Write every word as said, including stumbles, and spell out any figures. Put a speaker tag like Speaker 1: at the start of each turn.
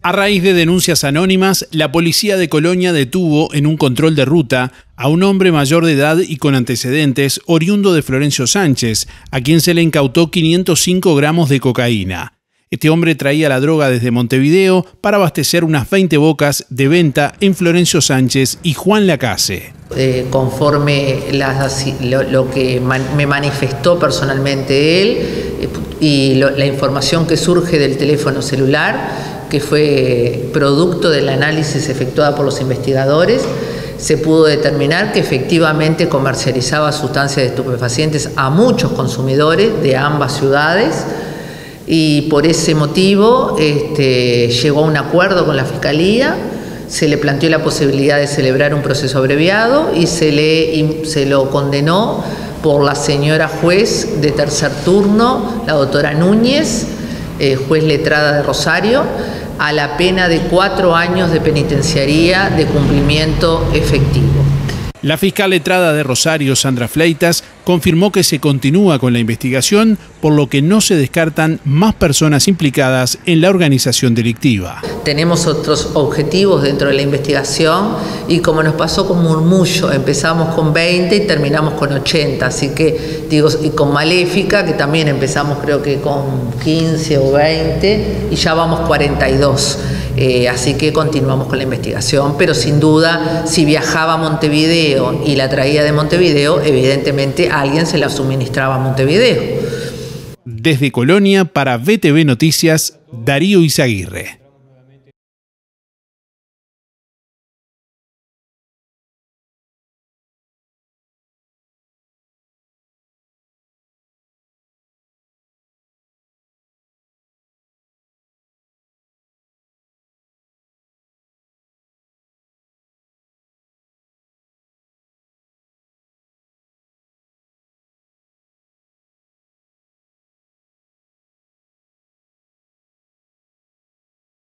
Speaker 1: A raíz de denuncias anónimas, la policía de Colonia detuvo en un control de ruta a un hombre mayor de edad y con antecedentes oriundo de Florencio Sánchez, a quien se le incautó quinientos cinco gramos de cocaína. Este hombre traía la droga desde Montevideo para abastecer unas veinte bocas de venta en Florencio Sánchez y Juan Lacase.
Speaker 2: Eh, conforme las, lo, lo que man, me manifestó personalmente él eh, y lo, la información que surge del teléfono celular, que fue producto del análisis efectuado por los investigadores, se pudo determinar que efectivamente comercializaba sustancias de estupefacientes a muchos consumidores de ambas ciudades, y por ese motivo este, llegó a un acuerdo con la Fiscalía. Se le planteó la posibilidad de celebrar un proceso abreviado y se, le, y se lo condenó por la señora juez de tercer turno, la doctora Núñez, eh, juez letrada de Rosario, a la pena de cuatro años de penitenciaría de cumplimiento efectivo.
Speaker 1: La fiscal letrada de Rosario, Sandra Fleitas, confirmó que se continúa con la investigación, por lo que no se descartan más personas implicadas en la organización delictiva.
Speaker 2: Tenemos otros objetivos dentro de la investigación y, como nos pasó con Murmullo, empezamos con veinte y terminamos con ochenta, así que digo, y con Maléfica, que también empezamos creo que con quince o veinte y ya vamos cuarenta y dos. Eh, así que continuamos con la investigación, pero sin duda, si viajaba a Montevideo y la traía de Montevideo, evidentemente alguien se la suministraba a Montevideo.
Speaker 1: Desde Colonia, para V T V Noticias, Darío Izaguirre.